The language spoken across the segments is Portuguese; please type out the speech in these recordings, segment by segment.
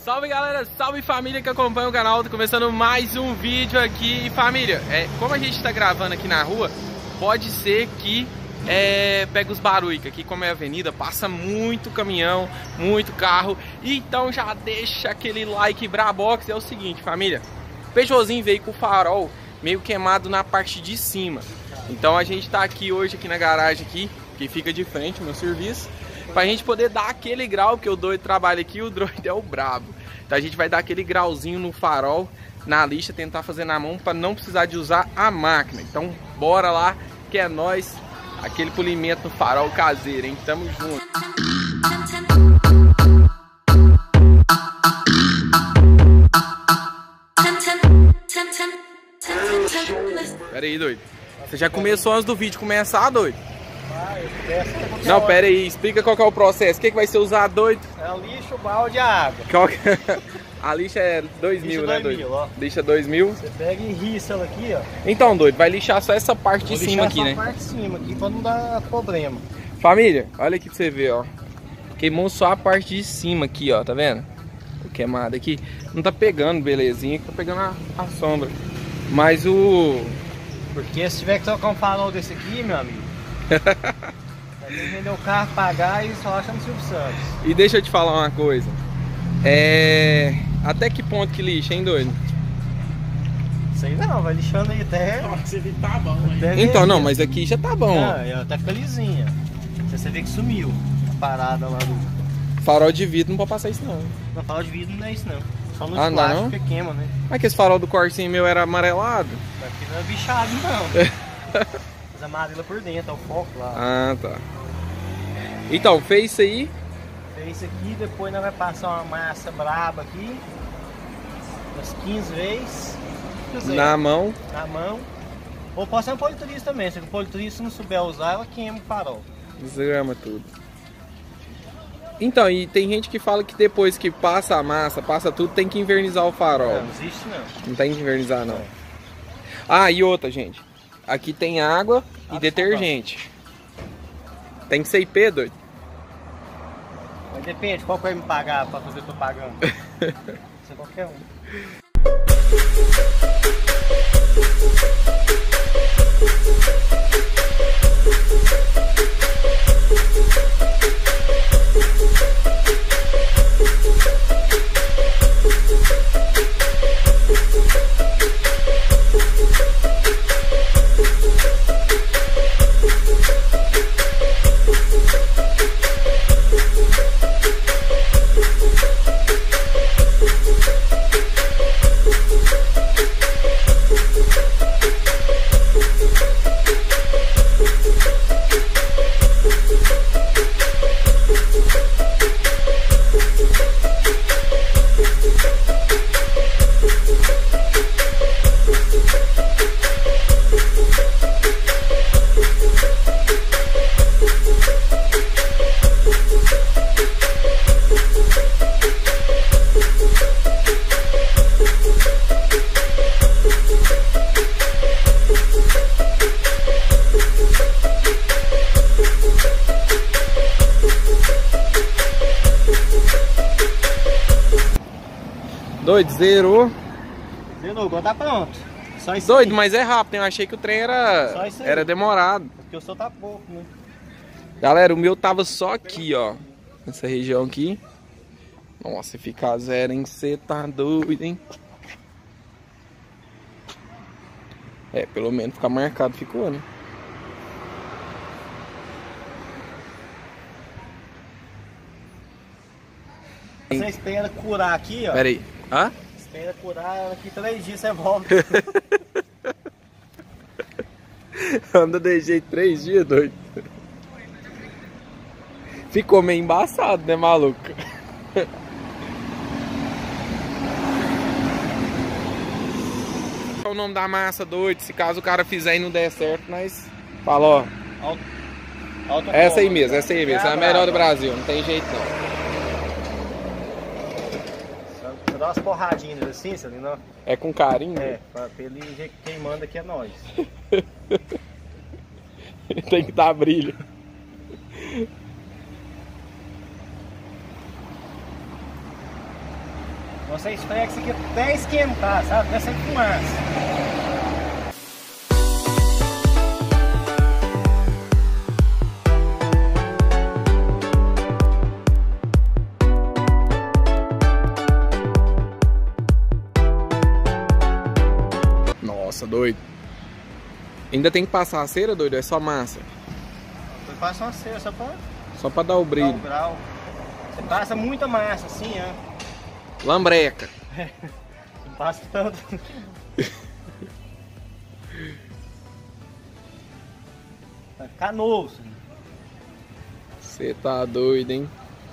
Salve galera, salve família que acompanha o canal, tô começando mais um vídeo aqui. E família, como a gente tá gravando aqui na rua, pode ser que pega os barulhos, que aqui como é avenida, passa muito caminhão, muito carro. Então já deixa aquele like brabox. É o seguinte família, Peugeotzinho veio com o farol meio queimado na parte de cima. Então a gente tá aqui hoje aqui na garagem aqui, que fica de frente ao meu serviço, pra gente poder dar aquele grau, que o doido trabalha aqui, o doido é o brabo. Então a gente vai dar aquele grauzinho no farol, na lixa, tentar fazer na mão para não precisar de usar a máquina. Então bora lá, que é nóis, aquele polimento no farol caseiro, hein? Tamo junto. Pera aí, doido. Você já começou antes do vídeo começar, doido? Não, pera aí, explica qual que é o processo. O que vai ser usado, doido? É o lixo, o balde e a água. A lixa é 2000, né, doido? Ó. Lixa 2000. Você pega e riça ela aqui, ó. Então, doido, vai lixar só essa parte de cima aqui, né? Essa parte de cima aqui, pra não dar problema. Família, olha aqui pra você ver, ó. Queimou só a parte de cima aqui, ó, tá vendo? O queimado aqui. Não tá pegando, belezinha, tá pegando a sombra. Mas o... Porque se tiver que trocar um farol desse aqui, meu amigo, vai vender o carro, pagar e só acha no Silvio Santos. E deixa eu te falar uma coisa. Até que ponto que lixa, hein, doido? Sei não, vai lixando aí até... Nossa, ele tá bom, hein? Então, não, mas aqui já tá bom, ó. Até fica lisinha. Você vê que sumiu a parada lá do... Farol de vidro não pode passar isso, não. Não, farol de vidro não é isso, não. Só no não, plástico que queima, né? Mas que esse farol do Corsinho meu era amarelado? Aqui não é bichado, não. Mas amarela por dentro, é o foco lá. Ah, tá. Então, fez isso aí. Fez isso aqui, depois nós vamos passar uma massa braba aqui. Umas 15 vezes. Na mão. Na mão. Ou pode ser um politurista também. Se o politurista não souber usar, ela queima o farol. Desgrama tudo. Então, e tem gente que fala que depois que passa a massa, passa tudo, tem que invernizar o farol. Não existe não. Não tem que invernizar, não. Ah, e outra, gente. Aqui tem água e detergente. Tem que ser IP, doido? Mas depende, qual que vai me pagar pra fazer propaganda? Isso é qualquer um. Doido, zerou. Zerou, agora tá pronto. Só isso Doido, aí. mas é rápido, eu achei que o trem era demorado. Porque o seu tá pouco, né? Galera, o meu tava só aqui, ó. Nessa região aqui. Nossa, ficar zero, hein? Cê tá doido, hein? Pelo menos ficar marcado ficou, né? Você espera curar aqui, ó. Pera aí. Hã? Espera curar, daqui 3 dias você volta. Anda de jeito 3 dias, doido. Ficou meio embaçado, né, maluco? É o nome da massa, doido. Se caso o cara fizer e não der certo, nós fala, ó. Essa aí mesmo, essa aí mesmo. É a melhor do Brasil, não tem jeito não. Só dá umas porradinhas assim, sabe? Não? É com carinho? É, pra ele, quem manda aqui é nós. Tem que dar brilho. Você esfrega isso aqui até esquentar, sabe? Até sair fumaça. Nossa, doido. Ainda tem que passar a cera, doido? É só massa? Eu passo uma cera só pra dar o brilho. Dar o grau. Você passa muita massa assim, ó. Lambreca. Não passa tanto. Vai ficar novo. Você tá doido, hein?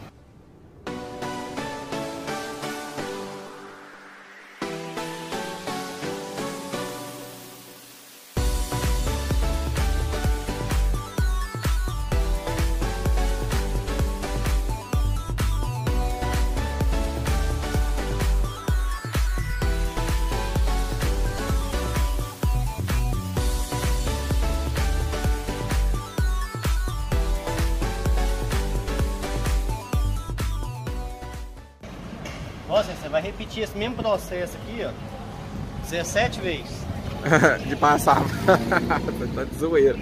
Nossa, você vai repetir esse mesmo processo aqui, ó, 17 vezes. De passar. Tá de zoeira.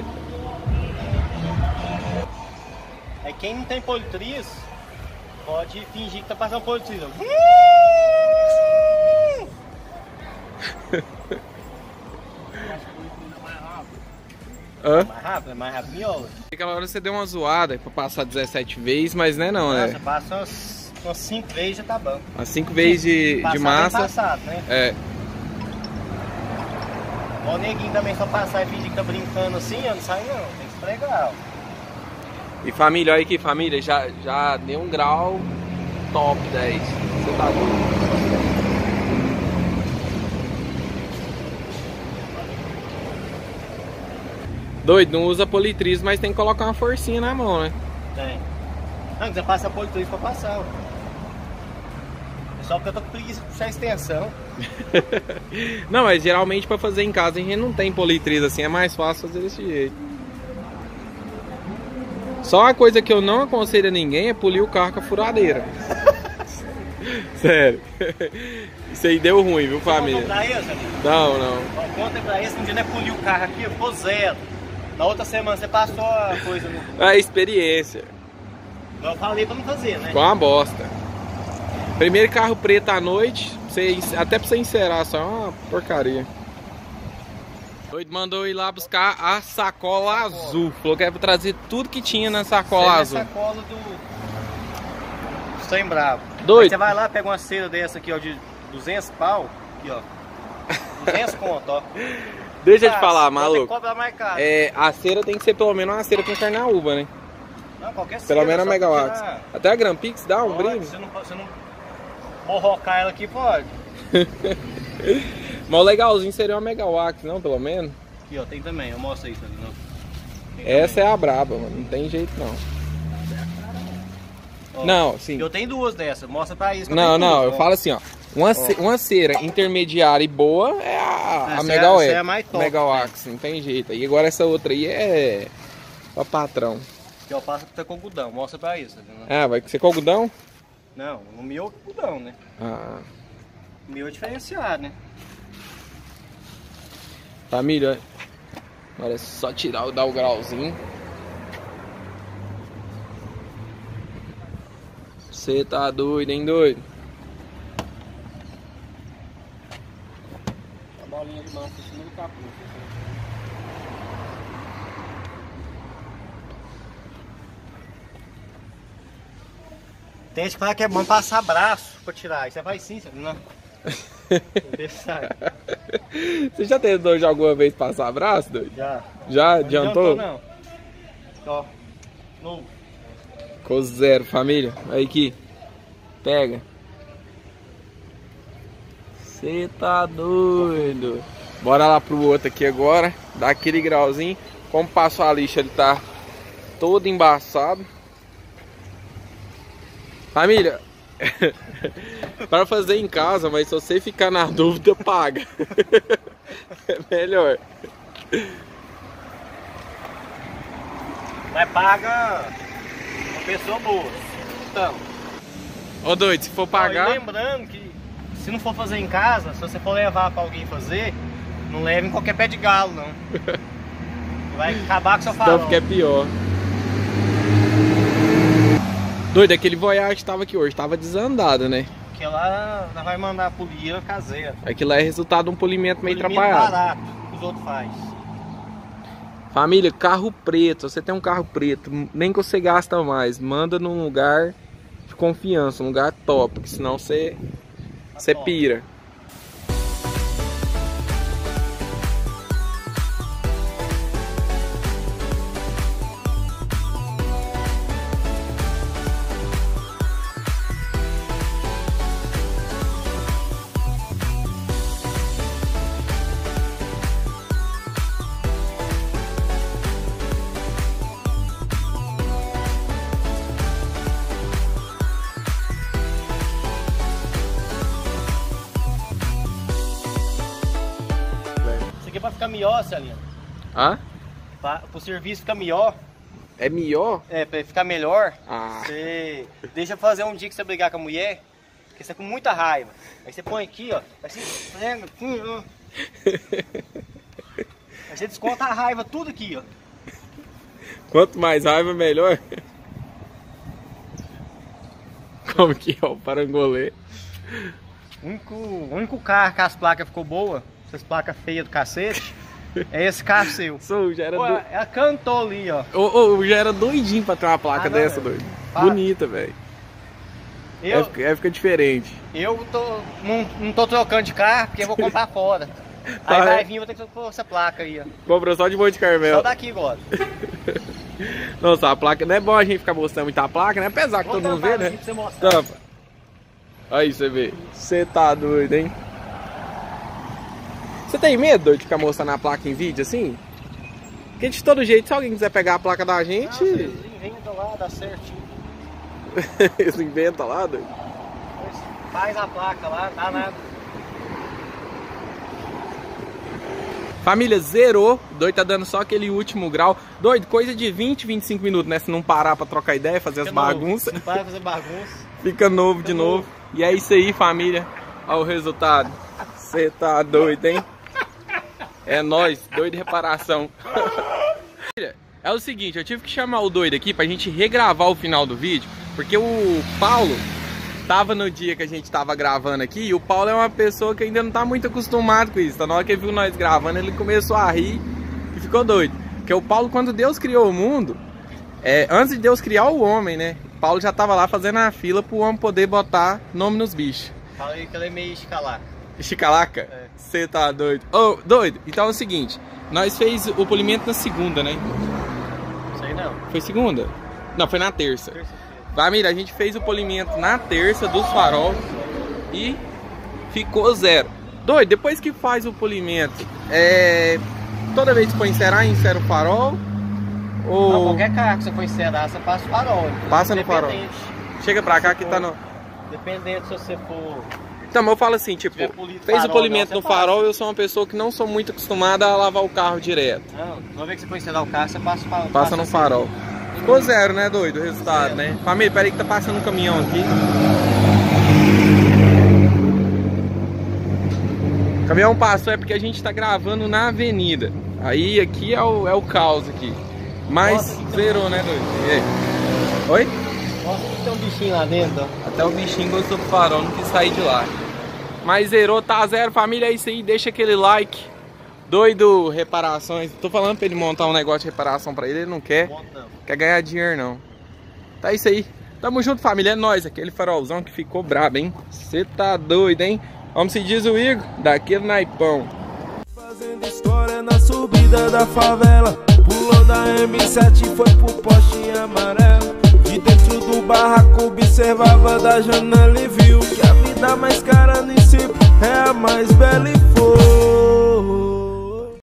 Aí quem não tem politriz, pode fingir que tá passando politriz. Hã? É mais rápido, miola. Aquela hora você deu uma zoada pra passar 17 vezes, mas não é não, né? Você passa umas 5 vezes já tá bom. Umas 5 vezes de massa. Passado, né? É. O neguinho também só passar e fingir que tá brincando assim, ó, não sai não, tem que esfregar. E família, olha aqui, família, já deu um grau top 10. Você tá doido? Doido, não usa politriz, mas tem que colocar uma forcinha na mão, né? Tem. Não, você passa a politriz pra passar, ó. É só porque eu tô com preguiça de puxar a extensão. Não, mas geralmente pra fazer em casa a gente não tem politriz assim, é mais fácil fazer desse jeito. Só uma coisa que eu não aconselho a ninguém é polir o carro com a furadeira. Sério. Isso aí deu ruim, viu, família? Você pra isso? Não, não. Conta pra isso, um dia não é polir o carro aqui, ficou 0. Na outra semana você passou a coisa no... A experiência. Eu falei pra não fazer, né? Ficou uma bosta. Primeiro carro preto à noite, até pra você encerar, só é uma porcaria. Doido mandou ir lá buscar a sacola azul. Falou que era pra trazer tudo que tinha na sacola azul. A sacola do Sem Bravo. Doido. Aí você vai lá, pega uma cera dessa aqui, ó, de 200 pau. Aqui, ó. 200 conto, ó. Deixa eu te falar, maluco. Cobrar mais caro. A cera tem que ser pelo menos uma cera com carnaúba, né? Não, qualquer cera. Pelo menos a Megawax. Até a Grampix dá um brilho. Você não borrocar ela aqui, pode. Mas o legalzinho seria uma Megawax, não? Pelo menos. Aqui, ó, tem também. Eu mostro isso ali, não. Essa é a braba, mano. Não tem jeito, não. Ó, não, sim. Eu tenho duas dessas. Mostra pra isso. Não, eu falo assim, ó. Uma cera intermediária e boa é a Megawax. Essa é a mais top, Megawax, não tem jeito. E agora essa outra aí é pra patrão. Que eu passo com algodão. Mostra pra isso. Né? Ah, vai ser com algodão? Não, o meu é algodão, né? Ah. O meu é diferenciado, né? Família, agora é só tirar, dar o grauzinho. Você tá doido, hein, doido? A bolinha de massa em cima do capô. Tem gente que fala que é bom passar braço pra tirar. Aí você vai sim, você não. Você já tentou já alguma vez passar braço, doido? Já. Já adiantou? Não. Ó. Novo. Ficou 0, família. Aí aqui. Pega. Você tá doido. Bora lá pro outro aqui agora. Dá aquele grauzinho. Como passou a lixa, ele tá todo embaçado. Família. Para fazer em casa, mas se você ficar na dúvida, paga. É melhor. Mas paga uma pessoa boa. Então. Ô doido, se for pagar. Ó, e lembrando que se não for fazer em casa, se você for levar pra alguém fazer, não leve em qualquer pé de galo, não. Vai acabar com o seu farol. Então fica pior. Doido, aquele Voyage tava aqui hoje, tava desandado, né? Porque lá nós vai mandar polir caseira. Aquilo lá é resultado de um polimento meio atrapalhado. Barato, que os outros fazem. Família, carro preto, você tem um carro preto, nem que você gasta mais, manda num lugar de confiança, um lugar top, porque senão você pira. Pra ficar melhor, Celino. Hã? Pro serviço ficar melhor. É melhor? É, pra ficar melhor. Ah. Você deixa fazer um dia que você brigar com a mulher, que você tá com muita raiva. Aí você põe aqui, ó. Assim, ó. Aí você desconta a raiva tudo aqui, ó. Quanto mais raiva, melhor. Como que é o parangolê? O único carro que as placas ficou boas, essas placas feias do cacete, é esse carro seu. Já era Pô, ela cantou ali, ó. Já era doidinho pra ter uma placa dessa, doido. Bonita, velho. Fica diferente. Eu não tô trocando de carro porque eu vou comprar fora. Aí vai vir, vou ter que pôr essa placa aí, ó. Comprou só de Monte Carmel. Só daqui agora. Nossa, a placa não é bom a gente ficar mostrando muita placa, né? Apesar que todo mundo vê, né? Tampa. Aí você vê. Você tá doido, hein? Você tem medo de ficar mostrando a placa em vídeo assim? Porque de todo jeito, se alguém quiser pegar a placa da gente... Eles inventam lá, dá certinho. Eles inventam lá, doido? Faz a placa lá, dá nada. Família, zerou. Doido, tá dando só aquele último grau. Doido, coisa de 20, 25 minutos, né? Se não parar pra trocar ideia, fazer as bagunças. Se não parar pra fazer bagunça. Fica novo de novo. E é isso aí, família. Olha o resultado. Você tá doido, hein? É nóis, doido de reparação. É o seguinte, eu tive que chamar o doido aqui pra gente regravar o final do vídeo, porque o Paulo tava no dia que a gente tava gravando aqui, e o Paulo é uma pessoa que ainda não tá muito acostumado com isso. Então na hora que ele viu nós gravando, ele começou a rir e ficou doido. Porque o Paulo, quando Deus criou o mundo, antes de Deus criar o homem, né? O Paulo já tava lá fazendo a fila pro homem poder botar nome nos bichos. Fala aí que ele é meio chicalaca. Chicalaca? Você tá doido? Ô, doido, então é o seguinte, nós fez o polimento na segunda, né? Sei não. Foi segunda? Não, foi na terça. Família, a gente fez o polimento na terça dos farol e ficou zero. Doido, depois que faz o polimento, toda vez que for encerar, insera o farol? Ou... Não, qualquer carro que você for encerar, você passa o farol. Passa no farol. Chega pra cá que tá no... Dependendo se você for... Então, eu falo assim, tipo, fez o polimento no farol, eu sou uma pessoa que não sou muito acostumada a lavar o carro direto. Não, toda vez que você for encerar o carro, você passa o farol. Passa no farol. Ficou zero, né, doido, o resultado, né? Família, peraí que tá passando um caminhão aqui. O caminhão passou é porque a gente tá gravando na avenida. Aí aqui é o caos aqui. Mas zerou, né, doido? E aí? Oi? Nossa, tem um bichinho lá dentro, ó. Até o bichinho gostou do farol, não quis sair de lá. Mas zerou, tá zero, família, é isso aí, deixa aquele like. Doido, reparações. Tô falando pra ele montar um negócio de reparação pra ele, ele não quer. Quer ganhar dinheiro não. Tá isso aí. Tamo junto, família, é nóis. Aquele farolzão que ficou brabo, hein? Cê tá doido, hein? Como se diz o Igor, daquele naipão. Fazendo história na subida da favela. Pulou da M7 e foi pro poste amarelo. De dentro do barraco observava da janela e viu que a vida mais cara nem sempre é a mais bela e foi.